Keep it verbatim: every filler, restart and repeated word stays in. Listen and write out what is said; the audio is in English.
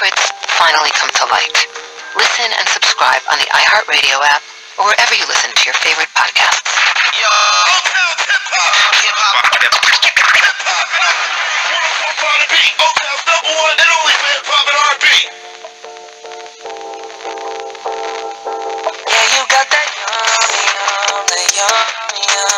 secrets finally come to light. Listen and subscribe on the iHeartRadio app or wherever you listen to your favorite podcasts. Yo, Oakhouse hip-hop! Hip-hop. Hip-hop. one oh four point five The Beat. Oakhouse number one and only for hip-hop and R and B. Yeah, you got that yum, yum, that yum, yum.